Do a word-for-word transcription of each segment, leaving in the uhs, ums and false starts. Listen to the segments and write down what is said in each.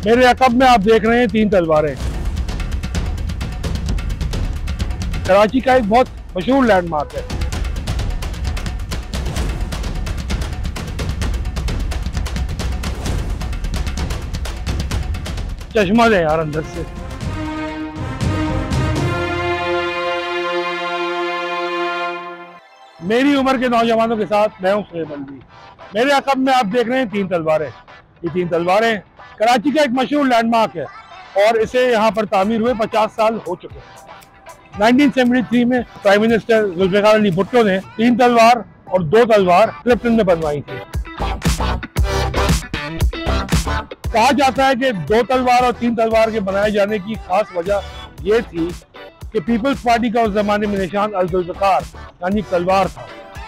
मेरे अकब में आप देख रहे हैं तीन तलवारें। कराची का एक बहुत मशहूर लैंडमार्क है। चश्मा दे यार अंदर से। मेरी उम्र के नौजवानों के साथ मैं हूं सुहेब अलवी। मेरे अकब में आप देख रहे हैं तीन तलवारें। ये तीन तलवारें कराची का एक मशहूर लैंडमार्क है और इसे यहाँ पर तामीर हुए पचास साल हो चुके हैं। उन्नीस सौ तिहत्तर में प्राइम मिनिस्टर जुल्फिकार अली भुट्टो ने तीन तलवार और दो तलवार क्लिफ्टन में बनवाई थी। कहा जाता है कि दो तलवार और तीन तलवार के बनाए जाने की खास वजह यह थी कि पीपल्स पार्टी का उस जमाने में निशान अल जुल्फिकार यानी तलवार था।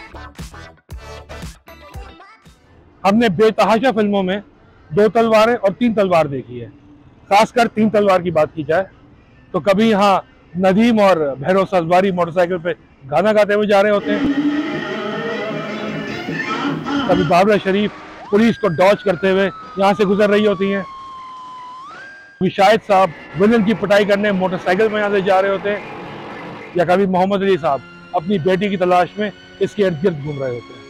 हमने बेतहाशा फिल्मों में दो तलवारें और तीन तलवार देखी है। खासकर तीन तलवार की बात की जाए तो कभी यहाँ नदीम और भैरव सजवारी मोटरसाइकिल पे गाना गाते हुए जा रहे होते हैं, कभी बाबरा शरीफ पुलिस को डॉज करते हुए यहाँ से गुजर रही होती हैं, कभी शाहिद साहब विलन की पिटाई करने मोटरसाइकिल में यहाँ से जा रहे होते हैं, या कभी मोहम्मद अली साहब अपनी बेटी की तलाश में इसके इर्द गिर्द घूम रहे होते हैं।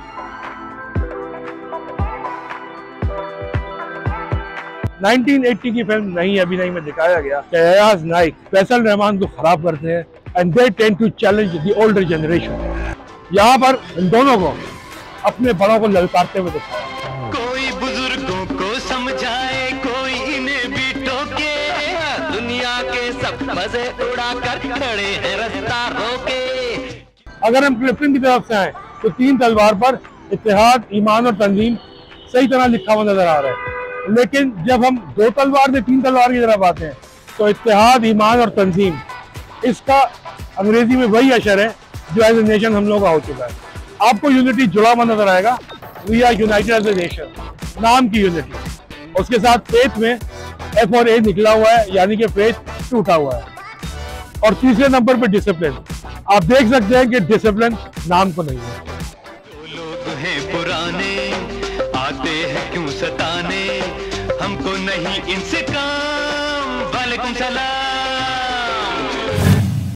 उन्नीस सौ अस्सी की फिल्म नहीं अभिनय में दिखाया गया कि अयाज नाइक फैसल रहमान को खराब करते हैं and they tend to challenge the older generation. यहाँ पर इन दोनों को अपने बड़ों को ललकारते हुए दिखाया। कोई बुजुर्गों को समझाए, कोई इन्हें भी टोके, दुनिया के सब मजे उड़ा कर खड़े हैं रास्ता रोके। अगर हम क्लिफ्टन की तरफ से आए तो तीन तलवार पर इत्तेहाद, ईमान और तंजीम सही तरह लिखा हुआ नजर आ रहा है, लेकिन जब हम दो तलवार से तीन तलवार की तरफ आते हैं तो इत्तेहाद, ईमान और तंजीम, इसका अंग्रेजी में वही अशर है जो एज ए नेशन हम लोग का हो चुका है। आपको यूनिटी जुड़ा हुआ नजर आएगा, we are united as a nation, नाम की यूनिटी। उसके साथ फेथ में एफ और ए निकला हुआ है, यानी कि फेथ टूटा हुआ है। और तीसरे नंबर पे डिसिप्लिन। आप देख सकते हैं कि डिसिप्लिन नाम को नहीं है। लोग हैं पुराने, आते हैं क्यों सताने, हमको नहीं इनसे काम। वालेकुम सलाम।